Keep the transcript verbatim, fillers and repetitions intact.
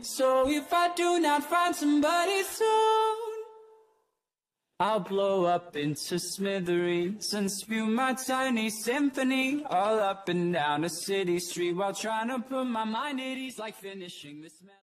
So if I do not find somebody soon, I'll blow up into smithereens and spew my tiny symphony all up and down a city street while trying to put my mind at ease, like finishing this.